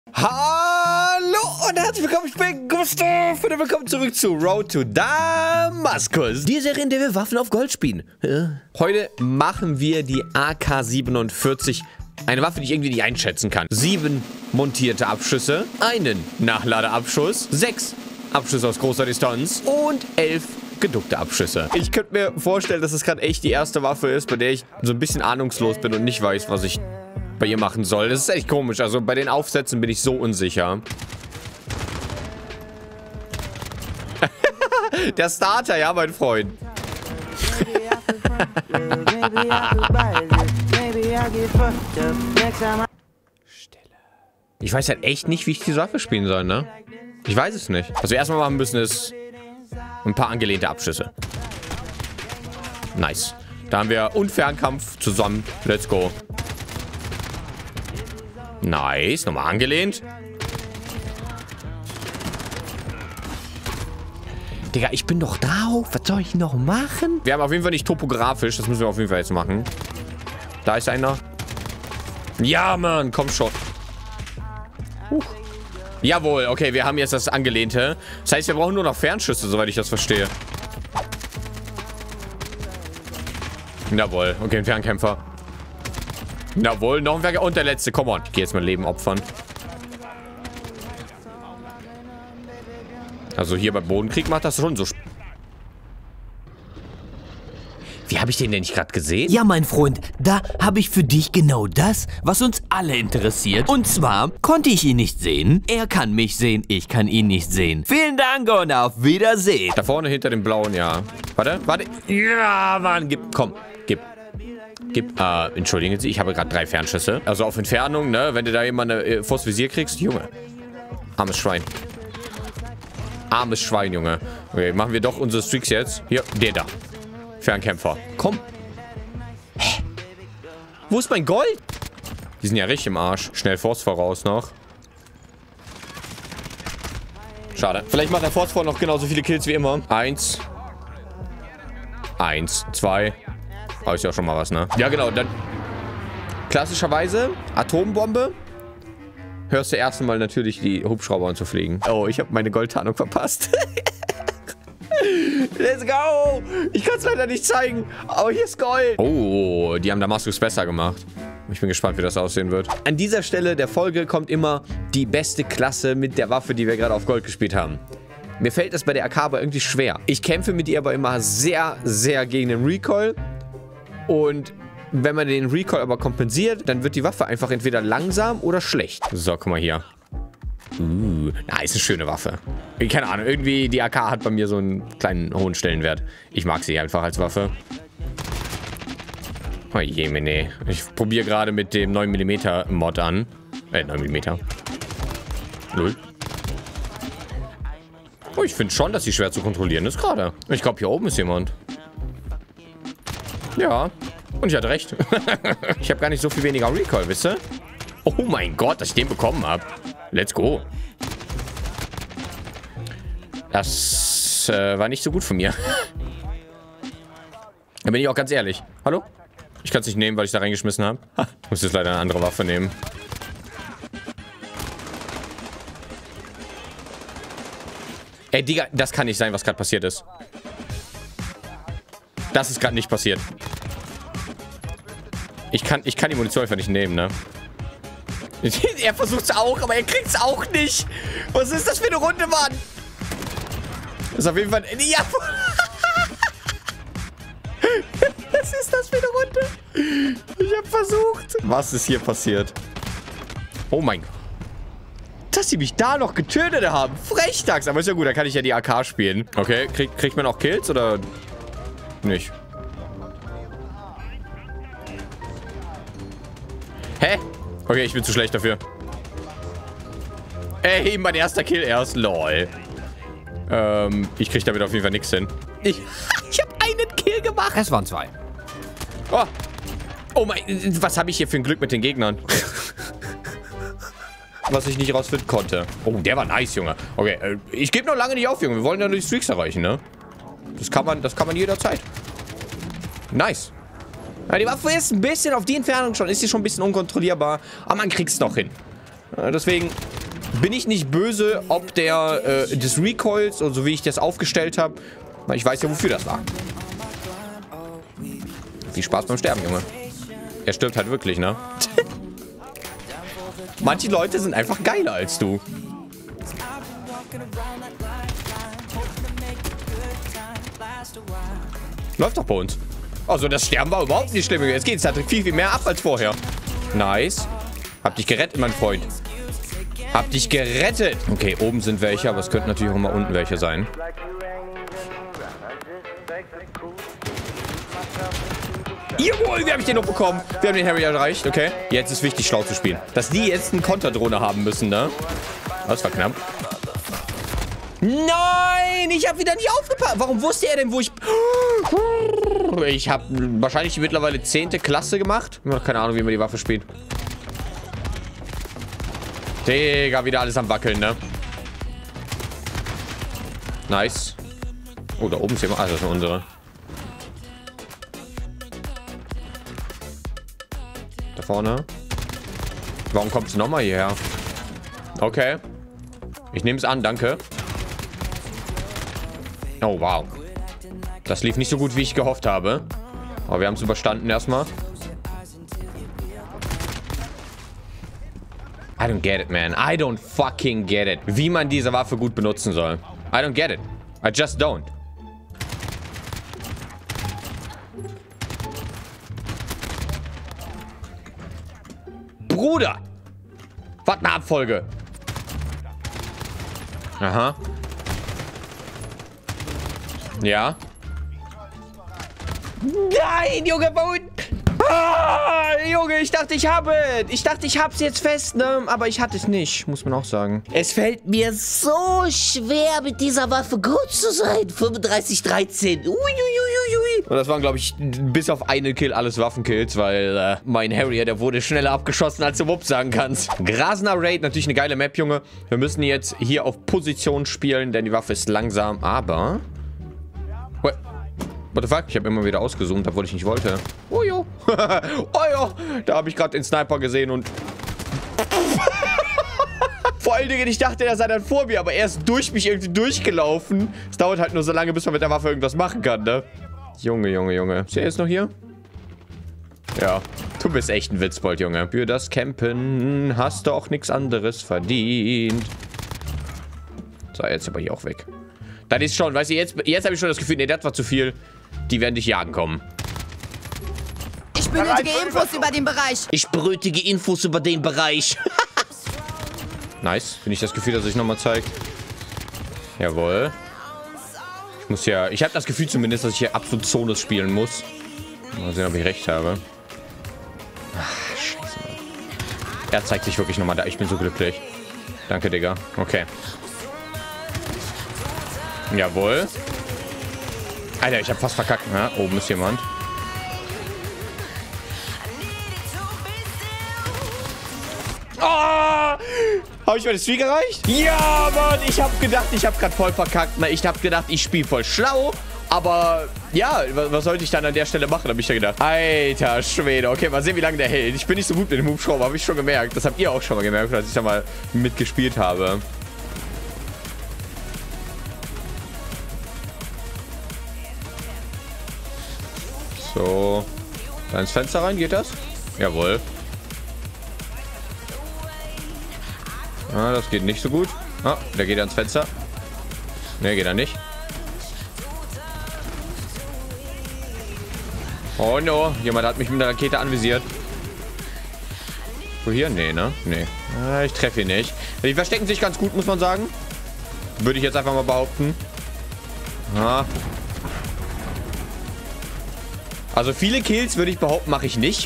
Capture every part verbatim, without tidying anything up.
Hallo und herzlich willkommen, ich bin Gustav und willkommen zurück zu Road to Damaskus. Die Serie, in der wir Waffen auf Gold spielen. Heute machen wir die A K siebenundvierzig. Eine Waffe, die ich irgendwie nicht einschätzen kann. Sieben montierte Abschüsse, einen Nachladeabschuss, sechs Abschüsse aus großer Distanz und elf geduckte Abschüsse. Ich könnte mir vorstellen, dass es gerade echt die erste Waffe ist, bei der ich so ein bisschen ahnungslos bin und nicht weiß, was ich bei ihr machen soll. Das ist echt komisch. Also bei den Aufsätzen bin ich so unsicher. Der Starter, ja, mein Freund. Stille. Ich weiß halt echt nicht, wie ich die Waffe spielen soll, ne? Ich weiß es nicht. Was wir erstmal machen müssen, ist ein paar angelehnte Abschüsse. Nice. Da haben wir und Fernkampf zusammen. Let's go. Nice. Nochmal angelehnt. Digga, ich bin doch drauf. Was soll ich noch machen? Wir haben auf jeden Fall nicht topografisch. Das müssen wir auf jeden Fall jetzt machen. Da ist einer. Ja, Mann. Komm schon. Huch. Jawohl. Okay, wir haben jetzt das Angelehnte. Das heißt, wir brauchen nur noch Fernschüsse, soweit ich das verstehe. Jawohl. Okay, ein Fernkämpfer. Jawohl, noch ein Werker und der letzte. Komm on. Ich gehe jetzt mein Leben opfern. Also hier beim Bodenkrieg macht das schon so. Wie habe ich den denn nicht gerade gesehen? Ja, mein Freund, da habe ich für dich genau das, was uns alle interessiert. Und zwar konnte ich ihn nicht sehen. Er kann mich sehen, ich kann ihn nicht sehen. Vielen Dank und auf Wiedersehen. Da vorne hinter dem blauen, ja. Warte, warte. Ja, Mann, gib, komm, gib. Gib, äh, entschuldigen Sie, ich habe gerade drei Fernschüsse. Also auf Entfernung, ne? Wenn du da jemand äh, vors Visier kriegst, Junge. Armes Schwein. Armes Schwein, Junge. Okay, machen wir doch unsere Streaks jetzt. Hier, der da. Fernkämpfer. Komm. Hä? Wo ist mein Gold? Die sind ja richtig im Arsch. Schnell Force voraus noch. Schade. Vielleicht macht der Force vor noch genauso viele Kills wie immer. Eins. Eins, zwei. Oh, ist ja schon mal was, ne? Ja, genau. Dann klassischerweise Atombombe. Hörst du erst einmal natürlich die Hubschrauber anzufliegen. Oh, ich habe meine Goldtarnung verpasst. Let's go! Ich kann es leider nicht zeigen, aber hier ist Gold. Oh, die haben Damaskus besser gemacht. Ich bin gespannt, wie das aussehen wird. An dieser Stelle der Folge kommt immer die beste Klasse mit der Waffe, die wir gerade auf Gold gespielt haben. Mir fällt das bei der A K aber irgendwie schwer. Ich kämpfe mit ihr aber immer sehr, sehr gegen den Recoil. Und wenn man den Recoil aber kompensiert, dann wird die Waffe einfach entweder langsam oder schlecht. So, guck mal hier. Uh, na, ist eine schöne Waffe. Keine Ahnung, irgendwie die A K hat bei mir so einen kleinen hohen Stellenwert. Ich mag sie einfach als Waffe. Oh je, nee. Ich probiere gerade mit dem neun Millimeter Mod an. Äh, neun Millimeter. Null. Oh, ich finde schon, dass sie schwer zu kontrollieren ist gerade. Ich glaube, hier oben ist jemand. Ja. Und ich hatte recht. Ich habe gar nicht so viel weniger Recoil, wisst ihr? Oh mein Gott, dass ich den bekommen habe. Let's go. Das äh, war nicht so gut von mir. Da bin ich auch ganz ehrlich. Hallo? Ich kann es nicht nehmen, weil ich da reingeschmissen habe. Ich muss jetzt leider eine andere Waffe nehmen. Ey, Digga, das kann nicht sein, was gerade passiert ist. Das ist gerade nicht passiert. Ich kann, ich kann die Munition einfach nicht nehmen, ne? Er versucht es auch, aber er kriegt es auch nicht. Was ist das für eine Runde, Mann? Das ist auf jeden Fall... Ja. Was ist das für eine Runde? Ich habe versucht. Was ist hier passiert? Oh mein Gott. Dass sie mich da noch getötet haben. Frechdachs. Aber ist ja gut, da kann ich ja die A K spielen. Okay, krieg, kriegt man auch Kills oder nicht? Hä? Okay, ich bin zu schlecht dafür. Ey, mein erster Kill erst. Lol. Ähm, ich krieg damit auf jeden Fall nichts hin. Ich, ich habe einen Kill gemacht. Es waren zwei. Oh. Oh mein, was habe ich hier für ein Glück mit den Gegnern? Was ich nicht rausfinden konnte. Oh, der war nice, Junge. Okay, äh, ich gebe noch lange nicht auf, Junge. Wir wollen ja nur die Streaks erreichen, ne? Das kann man, das kann man jederzeit. Nice. Ja, die Waffe ist ein bisschen auf die Entfernung schon. Ist sie schon ein bisschen unkontrollierbar. Aber man kriegt es doch hin. Äh, deswegen bin ich nicht böse, ob der äh, des Recoils und so wie ich das aufgestellt habe. Ich weiß ja, wofür das war. Viel Spaß beim Sterben, Junge. Er stirbt halt wirklich, ne? Manche Leute sind einfach geiler als du. Läuft doch bei uns. Also das Sterben war überhaupt nicht schlimm. Jetzt geht's halt viel, viel mehr ab als vorher. Nice. Hab dich gerettet, mein Freund. Hab dich gerettet. Okay, oben sind welche, aber es könnten natürlich auch mal unten welche sein. Jawohl, wie habe ich den noch bekommen? Wir haben den Harry erreicht, okay. Jetzt ist wichtig, schlau zu spielen. Dass die jetzt eine Konterdrohne haben müssen, ne? Das war knapp. Nein, ich habe wieder nicht aufgepasst. Warum wusste er denn, wo ich... Ich habe wahrscheinlich mittlerweile zehnte Klasse gemacht. Ich habe keine Ahnung, wie man die Waffe spielt. Digga, wieder alles am Wackeln, ne? Nice. Oh, da oben ist jemand. Ah, das ist unsere. Da vorne. Warum kommt sie nochmal hierher? Okay. Ich nehme es an, danke. Oh, wow. Das lief nicht so gut, wie ich gehofft habe. Aber wir haben es überstanden erstmal. I don't get it, man. I don't fucking get it. Wie man diese Waffe gut benutzen soll. I don't get it. I just don't. Bruder! Was eine Abfolge. Aha. Ja. Nein, Junge, wo... Ah, Junge, ich dachte, ich habe es. Ich dachte, ich hab's jetzt fest, ne? Aber ich hatte es nicht, muss man auch sagen. Es fällt mir so schwer, mit dieser Waffe gut zu sein. fünfunddreißig dreizehn. Uiuiuiui. Und das waren, glaube ich, bis auf eine Kill alles Waffenkills, weil äh, mein Harrier, der wurde schneller abgeschossen, als du Wupp sagen kannst. Grasner Raid, natürlich eine geile Map, Junge. Wir müssen jetzt hier auf Position spielen, denn die Waffe ist langsam, aber... What? What the fuck? Ich habe immer wieder ausgezoomt, obwohl ich nicht wollte. Oh jo. Oh jo. Da habe ich gerade den Sniper gesehen und... Vor allen Dingen, ich dachte, er sei dann vor mir, aber er ist durch mich irgendwie durchgelaufen. Es dauert halt nur so lange, bis man mit der Waffe irgendwas machen kann, ne? Junge, Junge, Junge. Ist er jetzt noch hier? Ja. Du bist echt ein Witzbold, Junge. Für das Campen hast du auch nichts anderes verdient. So, jetzt aber hier auch weg. Das ist schon, weißt du, jetzt, jetzt habe ich schon das Gefühl, nee, das war zu viel. Die werden dich jagen kommen. Ich benötige Infos über den Bereich. Ich benötige Infos über den Bereich. Nice. Finde ich das Gefühl, dass sich nochmal zeigt. Jawohl. Ich muss ja... Ich habe das Gefühl zumindest, dass ich hier absolut Zones spielen muss. Mal sehen, ob ich recht habe. Ach, scheiße, Mann. Er zeigt sich wirklich nochmal da. Ich bin so glücklich. Danke, Digga. Okay. Jawohl. Alter, ich habe fast verkackt. Ja, oben ist jemand. Oh! Habe ich meine Streak erreicht? Ja, Mann. Ich habe gedacht, ich habe gerade voll verkackt. Ich habe gedacht, ich spiele voll schlau. Aber ja, was sollte ich dann an der Stelle machen, habe ich ja gedacht. Alter Schwede. Okay, mal sehen, wie lange der hält. Ich bin nicht so gut mit dem Hubschrauber, habe ich schon gemerkt. Das habt ihr auch schon mal gemerkt, als ich da mal mitgespielt habe. So. Da ins Fenster rein, geht das? Jawohl. Ah, das geht nicht so gut. Ah, der geht ans Fenster. Ne, geht er nicht. Oh no, jemand hat mich mit einer Rakete anvisiert. Wo hier? Nee, ne? Nee. Ah, ich treffe ihn nicht. Die verstecken sich ganz gut, muss man sagen. Würde ich jetzt einfach mal behaupten. Ah. Also viele Kills, würde ich behaupten, mache ich nicht.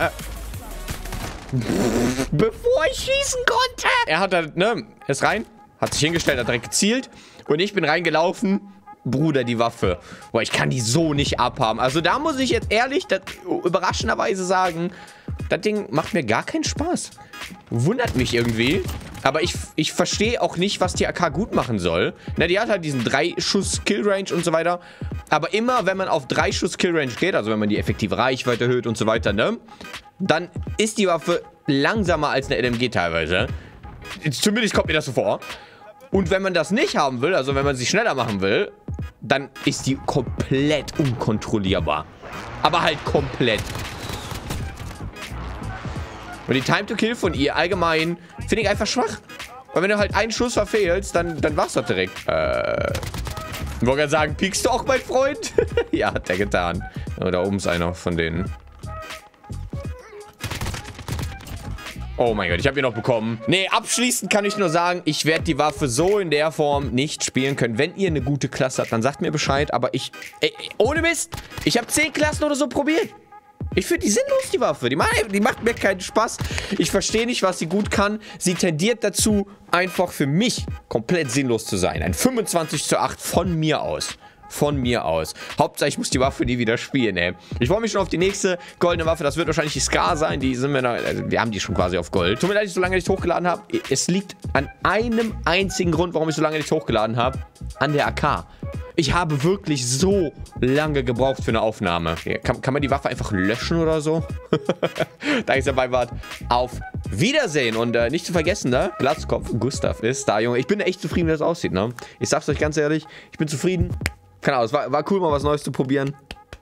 Bevor ich schießen konnte. Er hat da, ne, ist rein, hat sich hingestellt, hat direkt gezielt. Und ich bin reingelaufen. Bruder, die Waffe. Boah, ich kann die so nicht abhaben. Also da muss ich jetzt ehrlich, das, überraschenderweise sagen, das Ding macht mir gar keinen Spaß. Wundert mich irgendwie. Aber ich, ich verstehe auch nicht, was die A K gut machen soll. Na, die hat halt diesen drei Schuss Killrange und so weiter. Aber immer, wenn man auf drei Schuss Killrange geht, also wenn man die effektive Reichweite erhöht und so weiter, ne? Dann ist die Waffe langsamer als eine L M G teilweise. Zumindest kommt mir das so vor. Und wenn man das nicht haben will, also wenn man sie schneller machen will, dann ist die komplett unkontrollierbar. Aber halt komplett. Und die Time to Kill von ihr allgemein finde ich einfach schwach. Weil wenn du halt einen Schuss verfehlst, dann, dann war's doch direkt. Äh. Ich wollte gerade sagen, piekst du auch, mein Freund? Ja, hat der getan. Oh, da oben ist einer von denen. Oh mein Gott, ich habe ihn noch bekommen. Nee, abschließend kann ich nur sagen, ich werde die Waffe so in der Form nicht spielen können. Wenn ihr eine gute Klasse habt, dann sagt mir Bescheid. Aber ich, ey, ohne Mist, ich habe zehn Klassen oder so probiert. Ich finde die sinnlos, die Waffe. Die, die macht mir keinen Spaß. Ich verstehe nicht, was sie gut kann. Sie tendiert dazu, einfach für mich komplett sinnlos zu sein. Ein fünfundzwanzig zu acht von mir aus. Von mir aus. Hauptsache, ich muss die Waffe nie wieder spielen, ey. Ich freue mich schon auf die nächste goldene Waffe. Das wird wahrscheinlich die Scar sein. Die sind wir, noch, also wir haben die schon quasi auf Gold. Tut mir leid, dass ich so lange nicht hochgeladen habe. Es liegt an einem einzigen Grund, warum ich so lange nicht hochgeladen habe. An der A K. Ich habe wirklich so lange gebraucht für eine Aufnahme. Kann, kann man die Waffe einfach löschen oder so? Da ich dabei war. Auf Wiedersehen. Und äh, nicht zu vergessen, ne? Glatzkopf Gustav ist da, Junge. Ich bin echt zufrieden, wie das aussieht, ne? Ich sag's euch ganz ehrlich. Ich bin zufrieden. Keine Ahnung, es war, war cool, mal was Neues zu probieren.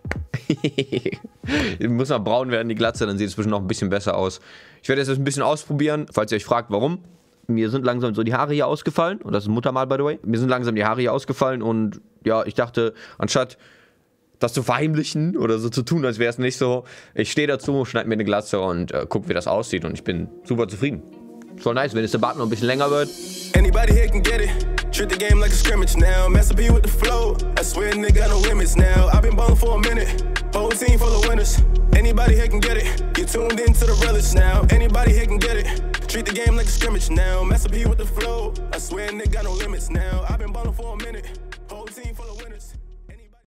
Muss mal braun werden, die Glatze. Dann sieht es bestimmt noch ein bisschen besser aus. Ich werde jetzt ein bisschen ausprobieren, falls ihr euch fragt, warum. Mir sind langsam so die Haare hier ausgefallen. Und das ist ein Muttermal, by the way. Mir sind langsam die Haare hier ausgefallen. Und ja, ich dachte, anstatt das zu verheimlichen oder so zu tun, als wäre es nicht so, ich stehe dazu, schneide mir eine Glatze und äh, gucke, wie das aussieht. Und ich bin super zufrieden. Voll nice, wenn jetzt der Bart noch ein bisschen länger wird. Anybody here can get it. Treat the game like a scrimmage now. Mess up you with the flow. I swear nigga got no limits now. I've been ballin' for a minute. Whole team full of winners. Anybody here can get it. Get tuned into the realest now. Anybody here can get it. Treat the game like a scrimmage now. Mess up you with the flow. I swear nigga got no limits now. I've been ballin' for a minute.